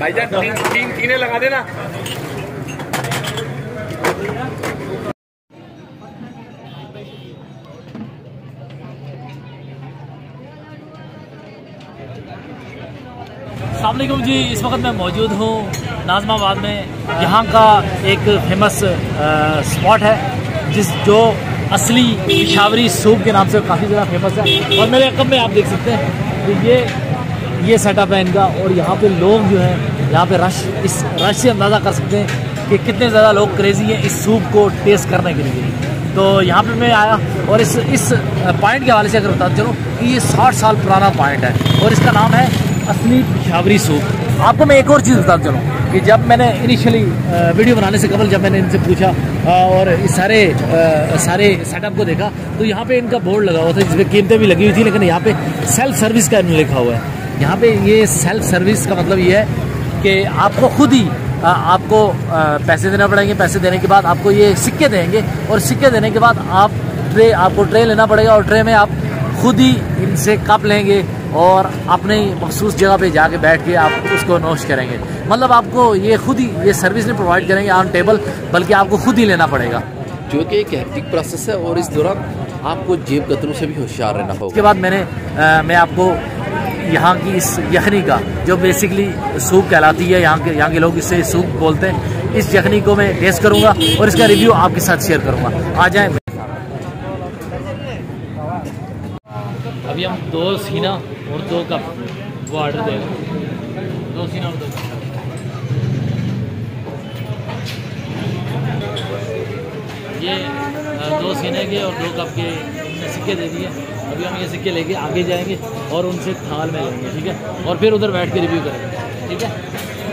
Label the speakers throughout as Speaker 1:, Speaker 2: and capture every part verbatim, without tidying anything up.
Speaker 1: भाईजान तीन तीन तीने लगा देना।
Speaker 2: अस्सलाम वालेकुम जी, इस वक्त मैं मौजूद हूँ नाज़माबाद में। यहाँ का एक फेमस स्पॉट है जिस जो असली पिशावरी सूप के नाम से काफ़ी ज़्यादा फेमस है। और मेरे अकब में आप देख सकते हैं कि ये ये सेटअप है इनका। और यहाँ पे लोग जो हैं, यहाँ पे रश, इस रश से अंदाज़ा कर सकते हैं कि कितने ज़्यादा लोग क्रेज़ी हैं इस सूप को टेस्ट करने के लिए। तो यहाँ पे मैं आया और इस इस पॉइंट के हवाले से अगर बताते चलो कि ये साठ साल पुराना पॉइंट है और इसका नाम है असली पिशावरी सूप। आपको मैं एक और चीज़ बताता चलूँ कि जब मैंने इनिशियली वीडियो बनाने से कबल जब मैंने इनसे पूछा और इस सारे सारे सेटअप को देखा तो यहाँ पे इनका बोर्ड लगा हुआ था जिसमें कीमतें भी लगी हुई थी, लेकिन यहाँ पे सेल्फ सर्विस का इन्होंने लिखा हुआ है। यहाँ पे ये सेल्फ सर्विस का मतलब ये है कि आपको खुद ही आपको पैसे देना पड़ेंगे। पैसे देने के बाद आपको ये सिक्के देंगे और सिक्के देने के बाद आप ट्रे आपको ट्रे लेना पड़ेगा और ट्रे में आप खुद ही इनसे कप लेंगे और अपने मखसूस जगह पे जाके बैठ के आप उसको नोश करेंगे। मतलब आपको ये खुद ही ये सर्विस नहीं प्रोवाइड करेंगे ऑन टेबल, बल्कि आपको खुद ही लेना पड़ेगा,
Speaker 3: जो कि एक हैक्टिक प्रोसेस है और इस दौरान आपको जेब कतरों से भी होशियार रहना होगा।
Speaker 2: उसके बाद मैंने आ, मैं आपको यहाँ की इस यखनी का जो बेसिकली सूप कहलाती है, यहाँ के यहाँ के लोग इसे सूप बोलते हैं, इस यखनी को मैं टेस्ट करूँगा और इसका रिव्यू आपके साथ शेयर करूँगा। आ जाए। अभी हम दो सीना और दो कप वो ऑर्डर देंगे। दो सीना और दो कप। ये दो सीने के और दो कप के सिक्के दे दिए। अभी हम ये सिक्के लेके आगे जाएंगे और उनसे थाल में लेंगे, ठीक है, और फिर उधर बैठ के रिव्यू करेंगे, ठीक है।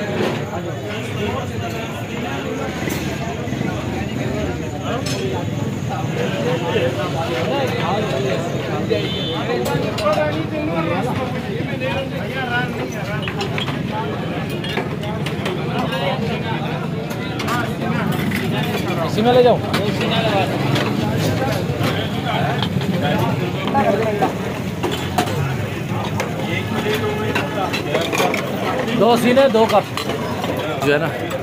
Speaker 2: इसी में ले जाओ। दो सीने दो कप जो है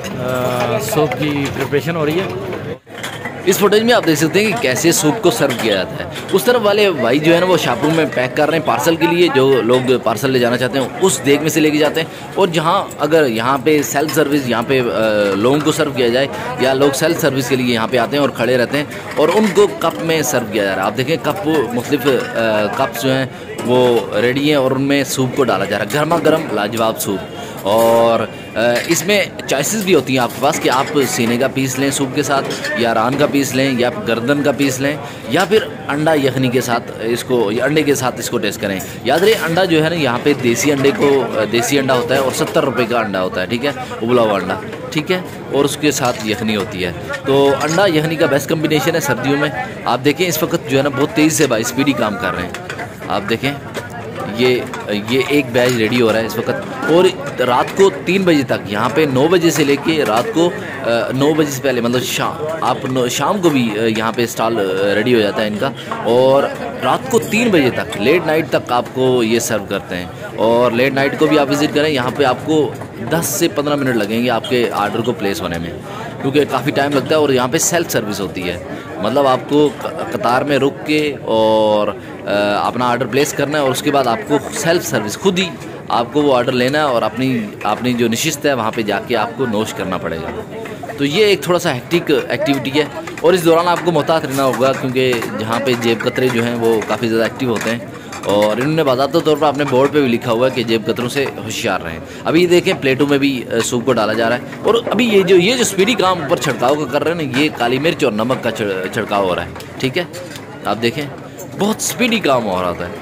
Speaker 2: ना सूप की प्रिपरेशन हो रही है।
Speaker 3: इस फुटेज में आप देख सकते हैं कि कैसे सूप को सर्व किया जाता है। उस तरफ वाले भाई जो है ना वो शापरूम में पैक कर रहे हैं पार्सल के लिए, जो लोग पार्सल ले जाना चाहते हैं उस देग में से लेके जाते हैं। और जहां अगर यहाँ पे सेल्फ सर्विस यहाँ पे लोगों को सर्व किया जाए या लोग सेल्फ सर्विस के लिए यहाँ पे आते हैं और खड़े रहते हैं और उनको कप में सर्व किया जा रहा है। आप देखें कप मुख्तलिफ कप्स जो हैं वो रेडी हैं और उनमें सूप को डाला जा रहा है, गर्मा गर्म लाजवाब सूप। और इसमें चॉइसेस भी होती हैं आपके पास कि आप सीने का पीस लें सूप के साथ, या रान का पीस लें, या गर्दन का पीस लें, या फिर अंडा यखनी के साथ इसको अंडे के साथ इसको टेस्ट करें। याद रहे अंडा जो है ना यहाँ पे देसी अंडे को देसी अंडा होता है और सत्तर रुपये का अंडा होता है, ठीक है, उबला हुआ अंडा, ठीक है, और उसके साथ यखनी होती है। तो अंडा यखनी का बेस्ट कम्बिनेशन है सर्दियों में। आप देखें इस वक्त जो है ना बहुत तेज़ी से भाई स्पीडी काम कर रहे हैं। आप देखें ये ये एक बैच रेडी हो रहा है इस वक्त और रात को तीन बजे तक यहाँ पे नौ बजे से लेके रात को नौ बजे से पहले मतलब शाम आप शाम को भी यहाँ पे स्टॉल रेडी हो जाता है इनका और रात को तीन बजे तक लेट नाइट तक आपको ये सर्व करते हैं। और लेट नाइट को भी आप विज़िट करें, यहाँ पे आपको दस से पंद्रह मिनट लगेंगे आपके आर्डर को प्लेस होने में, क्योंकि काफ़ी टाइम लगता है। और यहाँ पे सेल्फ सर्विस होती है, मतलब आपको कतार में रुक के और अपना आर्डर प्लेस करना है और उसके बाद आपको सेल्फ सर्विस खुद ही आपको वो आर्डर लेना है और अपनी अपनी जो नशिस्त है वहाँ पे जाके आपको नोश करना पड़ेगा। तो ये एक थोड़ा सा हेक्टिक एक्टिविटी है और इस दौरान आपको मोहतात रहना होगा, क्योंकि जहाँ पे जेब कतरे जो हैं वो काफ़ी ज़्यादा एक्टिव होते हैं। और इन्होंने बाज़ाब्ता तौर पर अपने बोर्ड पे भी लिखा हुआ है कि जेब कतरों से होशियार रहें। अभी ये देखें प्लेटों में भी सूप को डाला जा रहा है और अभी ये जो ये जो स्पीडी काम ऊपर छिड़काव का कर रहे हैं ना, ये काली मिर्च और नमक का छिड़काव हो रहा है, ठीक है। आप देखें बहुत स्पीडी काम हो रहा था।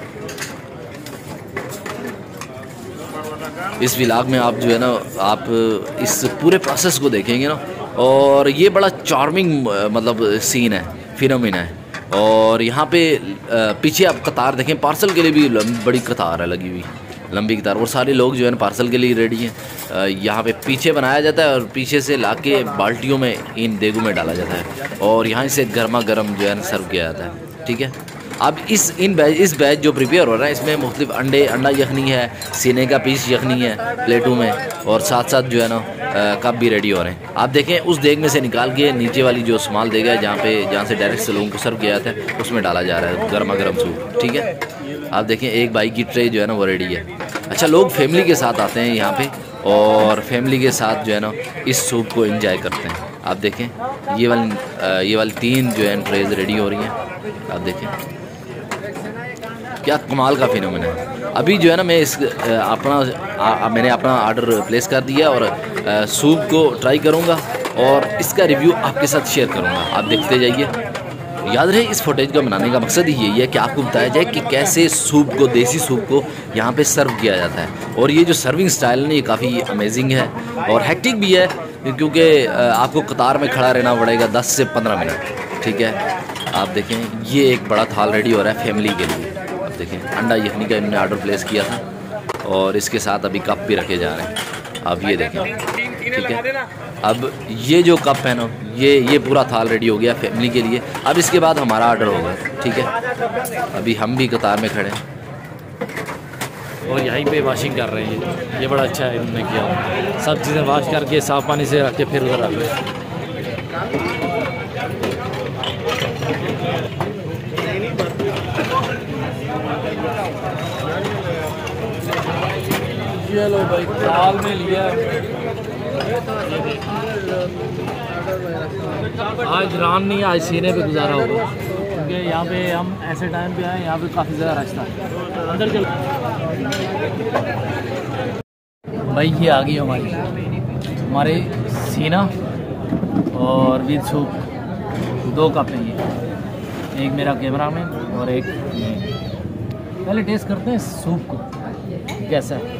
Speaker 3: इस व्लॉग में आप जो है ना आप इस पूरे प्रोसेस को देखेंगे ना, और ये बड़ा चार्मिंग मतलब सीन है, फिनोमिना है। और यहाँ पे पीछे आप कतार देखें, पार्सल के लिए भी बड़ी कतार है लगी हुई, लंबी कतार, और सारे लोग जो है ना पार्सल के लिए रेडी हैं। यहाँ पे पीछे बनाया जाता है और पीछे से लाके बाल्टियों में इन देगों में डाला जाता है और यहाँ से गर्मा गर्म जो है ना सर्व किया जाता है, ठीक है। अब इस इन बैच इस बैच जो प्रिपेयर हो रहा है इसमें मुख्तलिफ अंडे अंडा यखनी है, सीने का पीस यखनी है प्लेटों में, और साथ साथ जो है ना कप भी रेडी हो रहे हैं। आप देखें उस देग में से निकाल के नीचे वाली जो स्मॉल देग है जहाँ पे जहाँ से डायरेक्ट से लोगों को सर्व किया जाता है उसमें डाला जा रहा है गर्मा गर्म सूप। ठीक है, आप देखें एक बाई की ट्रे जो है ना वो रेडी है। अच्छा, लोग फैमिली के साथ आते हैं यहाँ पे और फैमिली के साथ जो है ना इस सूप को एंजॉय करते हैं। आप देखें ये वाली ये वाली तीन जो है ट्रेज रेडी हो रही हैं। आप देखें क्या कमाल का फिनोमेना है। अभी जो है ना मैं इस अपना आ, मैंने अपना आर्डर प्लेस कर दिया और आ, सूप को ट्राई करूँगा और इसका रिव्यू आपके साथ शेयर करूँगा। आप देखते जाइए। याद रहे इस फुटेज का बनाने का मकसद ही यही है कि आपको बताया जाए कि कैसे सूप को, देसी सूप को यहाँ पे सर्व किया जाता है। और ये जो सर्विंग स्टाइल है ना ये काफ़ी अमेजिंग है और हेक्टिक भी है क्योंकि आपको कतार में खड़ा रहना पड़ेगा दस से पंद्रह मिनट। ठीक है, आप देखें ये एक बड़ा थाल रेडी हो रहा है फैमिली के लिए। आप देखें अंडा यखनी का इन्होंने आर्डर प्लेस किया था और इसके साथ अभी कप भी रखे जा रहे हैं। आप ये देखें। ठीक है, अब ये जो कप है ना ये ये पूरा थाल रेडी हो गया फैमिली के लिए। अब इसके बाद हमारा ऑर्डर होगा। ठीक है, अभी हम भी कतार में खड़े हैं
Speaker 2: और यहीं पे वॉशिंग कर रहे हैं। ये बड़ा अच्छा है इन्होंने किया, सब चीज़ें वॉश करके साफ़ पानी से रख के फिर उधर आ गए। चलो भाई थाल में लिया। आज रान नहीं, आज सीने पे गुजारा होगा क्योंकि यहाँ पे हम ऐसे टाइम पे आए यहाँ पे काफ़ी ज़्यादा रश था। अंदर चलो भाई, ये आ गई हमारी हमारे सीना और विद सूप, दो कप हैं ये, एक मेरा कैमरा में और एक मैं। पहले टेस्ट करते हैं सूप को कैसा है।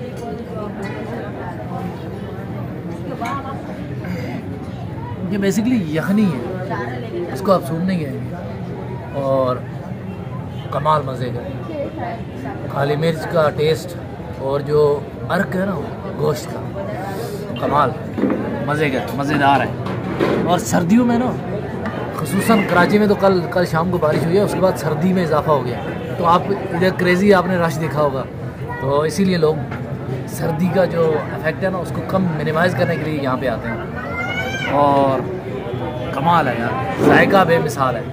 Speaker 2: ये बेसिकली यखनी है, इसको आप सूप नहीं कहेंगे और कमाल मज़े का, काली मिर्च का टेस्ट और जो अर्क है ना गोश्त का, कमाल मज़े का, मज़ेदार है। और सर्दियों में ना ख़ुसूसन कराची में तो कल कल शाम को बारिश हुई है, उसके बाद सर्दी में इजाफा हो गया। तो आप इधर क्रेज़ी आपने रश देखा होगा, तो इसीलिए लोग सर्दी का जो इफेक्ट है ना उसको कम मिनिमाइज़ करने के लिए यहाँ पे आते हैं। और कमाल है यार, जायका बेमिसाल है।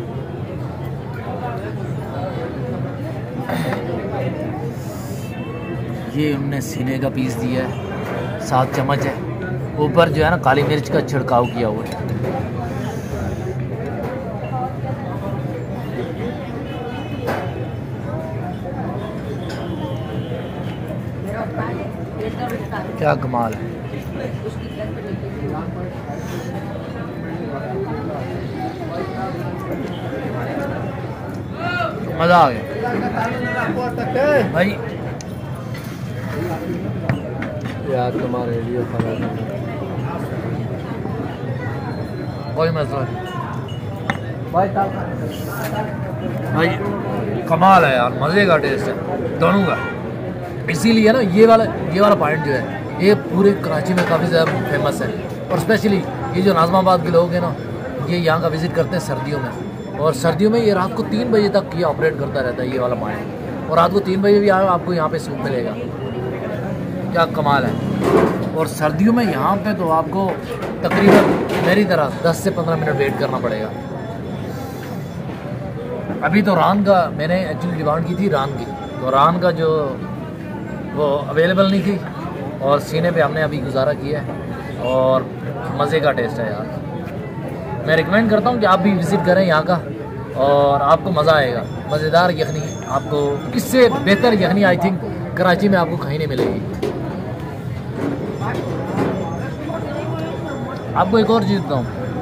Speaker 2: ये उन्होंने सीने का पीस दिया है, सात चम्मच है, ऊपर जो है ना काली मिर्च का छिड़काव किया हुआ है। क्या कमाल है। मज़ा आ गया भाई यार, तुम्हारे लिए कोई मसला नहीं भाई, भाई कमाल है यार, मज़े का टेस्ट है दोनों का। इसीलिए ना ये वाला ये वाला पॉइंट जो है ये पूरे कराची में काफ़ी ज़्यादा फेमस है। और स्पेशली ये जो नाज़माबाद के लोग हैं ना ये यहाँ का विज़िट करते हैं सर्दियों में, और सर्दियों में ये रात को तीन बजे तक ये ऑपरेट करता रहता है ये वाला पॉइंट, और रात को तीन बजे भी आए आपको यहाँ पे सूप मिलेगा। क्या कमाल है। और सर्दियों में यहाँ पे तो आपको तकरीबन मेरी तरह दस से पंद्रह मिनट वेट करना पड़ेगा। अभी तो रान का मैंने एक्चुअली डिमांड की थी, रान की, तो रान का जो वो अवेलेबल नहीं थी और सीने पे हमने अभी गुजारा किया है और मज़े का टेस्ट है यार। मैं रिकमेंड करता हूँ कि आप भी विज़िट करें यहाँ का और आपको मज़ा आएगा। मज़ेदार यखनी, आपको इससे बेहतर यखनी आई थिंक कराची में आपको कहीं नहीं मिलेगी। आपको एक और चीज़ बताऊँ,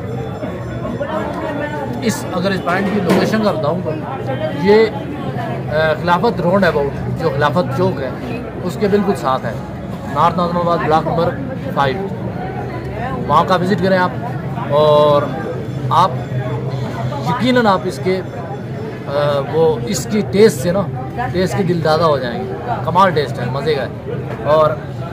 Speaker 2: इस अगर इस पॉइंट की लोकेशन का बताऊँ तो ये खिलाफत रोड अबाउट जो खिलाफत चौक है उसके बिल्कुल साथ है, north Nazimabad block number five. वहाँ का विज़िट करें आप और आप यकीनन आप इसके आ, वो इसकी टेस्ट से ना टेस्ट की दिलदादा हो जाएंगे। कमाल टेस्ट है, मज़े का है। और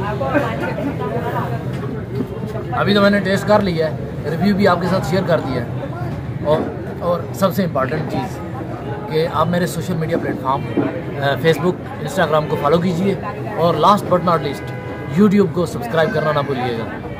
Speaker 2: अभी तो मैंने टेस्ट कर लिया है, रिव्यू भी आपके साथ शेयर कर दिया है। और और सबसे इम्पॉर्टेंट चीज़ कि आप मेरे social media platform Facebook, Instagram को फॉलो कीजिए और last but not least YouTube को सब्सक्राइब करना ना भूलिएगा।